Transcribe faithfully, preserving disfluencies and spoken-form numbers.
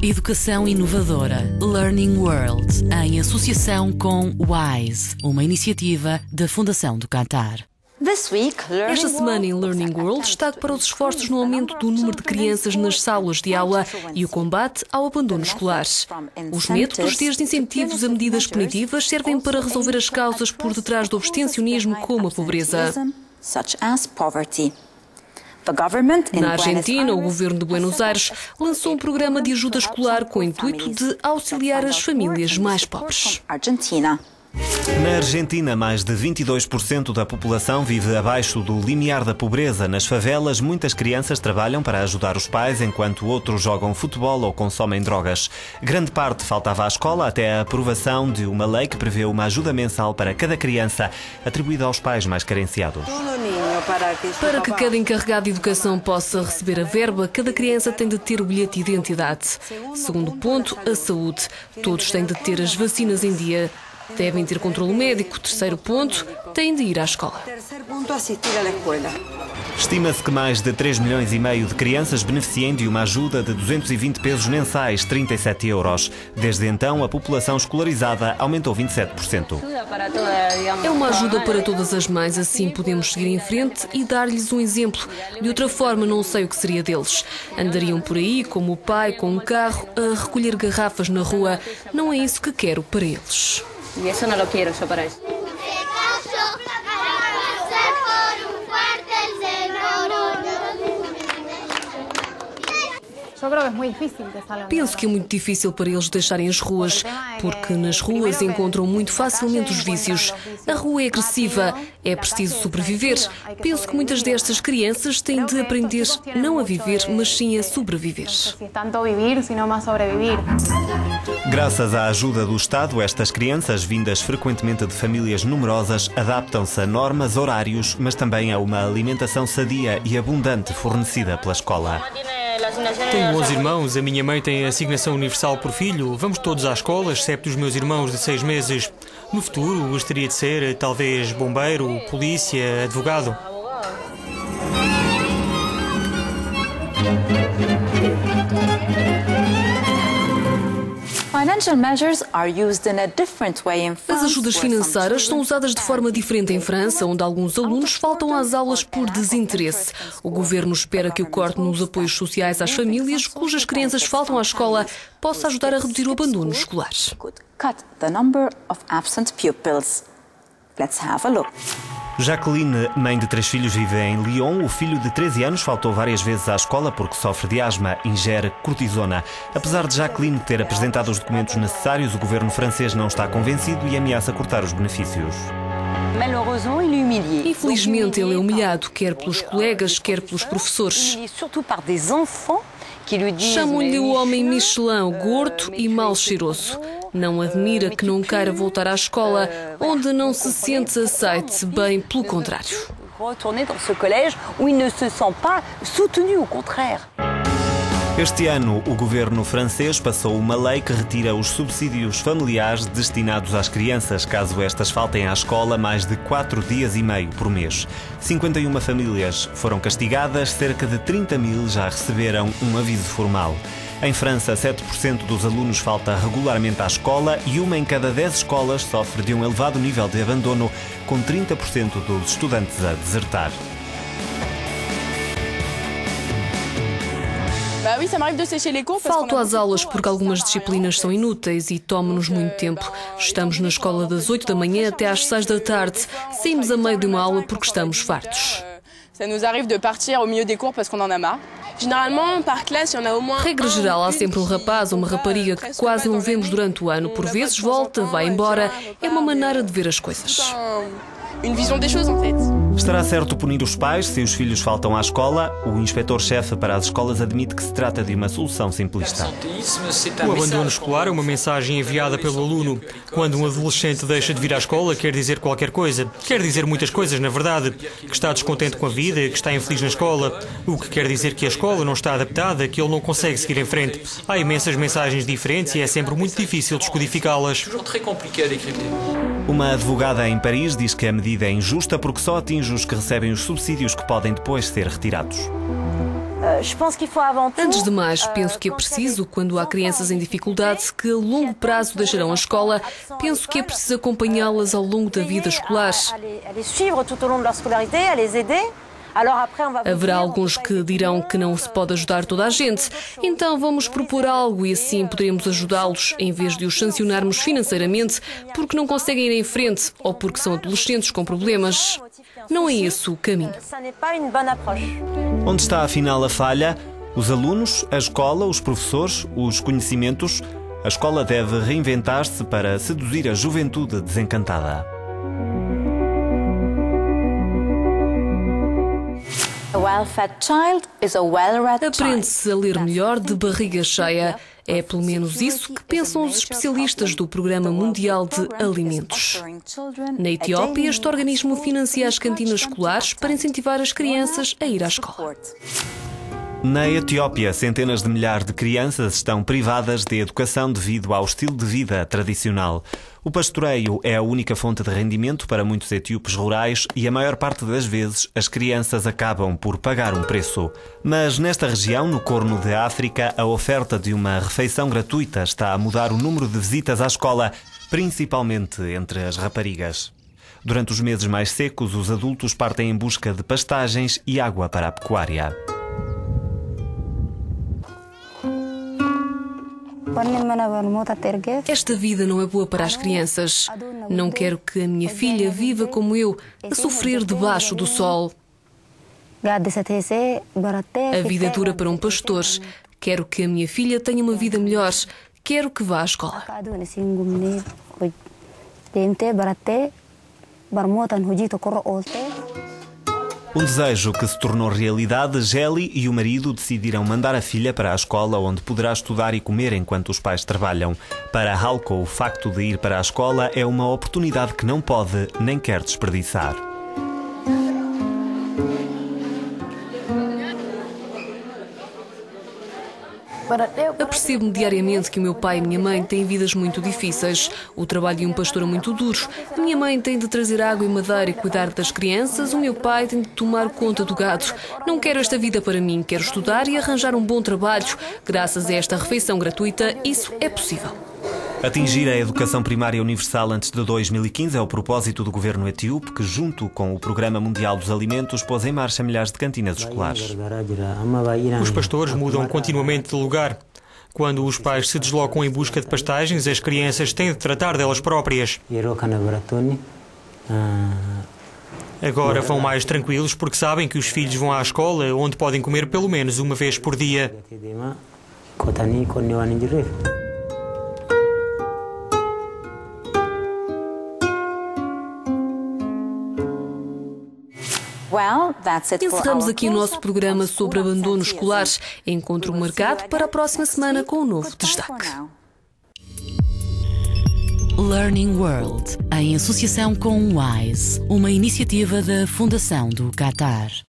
Educação inovadora Learning World, em associação com WISE, uma iniciativa da Fundação do Qatar. Esta semana em Learning World destaque para os esforços no aumento do número de crianças nas salas de aula e o combate ao abandono escolar. Os métodos, desde incentivos a medidas punitivas, servem para resolver as causas por detrás do abstencionismo, como a pobreza. Na Argentina, o governo de Buenos Aires lançou um programa de ajuda escolar com o intuito de auxiliar as famílias mais pobres. Na Argentina, mais de vinte e dois por cento da população vive abaixo do limiar da pobreza. Nas favelas, muitas crianças trabalham para ajudar os pais, enquanto outros jogam futebol ou consomem drogas. Grande parte faltava à escola até a aprovação de uma lei que prevê uma ajuda mensal para cada criança, atribuída aos pais mais carenciados. Para que cada encarregado de educação possa receber a verba, cada criança tem de ter o bilhete de identidade. Segundo ponto, a saúde. Todos têm de ter as vacinas em dia. Devem ter controle médico. Terceiro ponto, têm de ir à escola. Estima-se que mais de três milhões e meio de crianças beneficiem de uma ajuda de duzentos e vinte pesos mensais, trinta e sete euros. Desde então, a população escolarizada aumentou vinte e sete por cento. É uma ajuda para todas as mães, assim podemos seguir em frente e dar-lhes um exemplo. De outra forma, não sei o que seria deles. Andariam por aí, como o pai, com um carro, a recolher garrafas na rua. Não é isso que quero para eles. Y eso no lo quiero yo para eso. Penso que é muito difícil para eles deixarem as ruas, porque nas ruas encontram muito facilmente os vícios. A rua é agressiva, é preciso sobreviver. Penso que muitas destas crianças têm de aprender não a viver, mas sim a sobreviver. Graças à ajuda do Estado, estas crianças, vindas frequentemente de famílias numerosas, adaptam-se a normas, horários, mas também a uma alimentação sadia e abundante fornecida pela escola. Tenho onze irmãos, a minha mãe tem a asignação universal por filho. Vamos todos à escola, excepto os meus irmãos de seis meses. No futuro, gostaria de ser, talvez, bombeiro, polícia, advogado. As ajudas financeiras são usadas de forma diferente em França, onde alguns alunos faltam às aulas por desinteresse. O governo espera que o corte nos apoios sociais às famílias cujas crianças faltam à escola possa ajudar a reduzir o abandono escolar. Jacqueline, mãe de três filhos, vive em Lyon. O filho de treze anos faltou várias vezes à escola porque sofre de asma e ingere cortisona. Apesar de Jacqueline ter apresentado os documentos necessários, o governo francês não está convencido e ameaça cortar os benefícios. Infelizmente, ele é humilhado, quer pelos colegas, quer pelos professores. Chamam-lhe o homem Michelin, gordo e mal cheiroso. Não admira que não queira voltar à escola, onde não se sente aceite, bem pelo contrário. Este ano, o governo francês passou uma lei que retira os subsídios familiares destinados às crianças, caso estas faltem à escola mais de quatro dias e meio por mês. cinquenta e uma famílias foram castigadas, cerca de trinta mil já receberam um aviso formal. Em França, sete por cento dos alunos falta regularmente à escola e uma em cada dez escolas sofre de um elevado nível de abandono, com trinta por cento dos estudantes a desertar. Falto às aulas porque algumas disciplinas são inúteis e tomam-nos muito tempo. Estamos na escola das oito da manhã até às seis da tarde. Saímos a meio de uma aula porque estamos fartos. Regra geral, há sempre um rapaz ou uma rapariga que quase não vemos durante o ano. Por vezes volta, vai embora. É uma maneira de ver as coisas. Estará certo punir os pais se os filhos faltam à escola? O inspetor-chefe para as escolas admite que se trata de uma solução simplista. O abandono escolar é uma mensagem enviada pelo aluno. Quando um adolescente deixa de vir à escola, quer dizer qualquer coisa. Quer dizer muitas coisas, na verdade. Que está descontente com a vida, que está infeliz na escola. O que quer dizer que a escola não está adaptada, que ele não consegue seguir em frente. Há imensas mensagens diferentes e é sempre muito difícil descodificá-las. Uma advogada em Paris diz que a medida é injusta porque só atinge os que recebem os subsídios que podem depois ser retirados. Antes de mais, penso que é preciso, quando há crianças em dificuldade que a longo prazo deixarão a escola, penso que é preciso acompanhá-las ao longo da vida escolar. Haverá alguns que dirão que não se pode ajudar toda a gente, então vamos propor algo e assim poderemos ajudá-los em vez de os sancionarmos financeiramente porque não conseguem ir em frente ou porque são adolescentes com problemas. Não é esse o caminho. Onde está afinal a falha? Os alunos, a escola, os professores, os conhecimentos? A escola deve reinventar-se para seduzir a juventude desencantada. Aprende-se a ler melhor de barriga cheia. É pelo menos isso que pensam os especialistas do Programa Mundial de Alimentos. Na Etiópia, este organismo financia as cantinas escolares para incentivar as crianças a ir à escola. Na Etiópia, centenas de milhares de crianças estão privadas de educação devido ao estilo de vida tradicional. O pastoreio é a única fonte de rendimento para muitos etíopes rurais e a maior parte das vezes as crianças acabam por pagar um preço. Mas nesta região, no Corno de África, a oferta de uma refeição gratuita está a mudar o número de visitas à escola, principalmente entre as raparigas. Durante os meses mais secos, os adultos partem em busca de pastagens e água para a pecuária. Esta vida não é boa para as crianças. Não quero que a minha filha viva como eu, a sofrer debaixo do sol. A vida é dura para um pastor. Quero que a minha filha tenha uma vida melhor. Quero que vá à escola. Um desejo que se tornou realidade. Gelly e o marido decidiram mandar a filha para a escola, onde poderá estudar e comer enquanto os pais trabalham. Para Halko, o facto de ir para a escola é uma oportunidade que não pode nem quer desperdiçar. Apercebo-me diariamente que o meu pai e a minha mãe têm vidas muito difíceis. O trabalho de um pastor é muito duro. A minha mãe tem de trazer água e madeira e cuidar das crianças. O meu pai tem de tomar conta do gado. Não quero esta vida para mim. Quero estudar e arranjar um bom trabalho. Graças a esta refeição gratuita, isso é possível. Atingir a educação primária universal antes de dois mil e quinze é o propósito do governo etíope, que, junto com o Programa Mundial dos Alimentos, pôs em marcha milhares de cantinas escolares. Os pastores mudam continuamente de lugar. Quando os pais se deslocam em busca de pastagens, as crianças têm de tratar delas próprias. Agora vão mais tranquilos porque sabem que os filhos vão à escola, onde podem comer pelo menos uma vez por dia. Encerramos aqui o nosso programa sobre abandono escolar. Encontro marcado para a próxima semana com um novo destaque. Learning World, em associação com o WISE, uma iniciativa da Fundação do Qatar.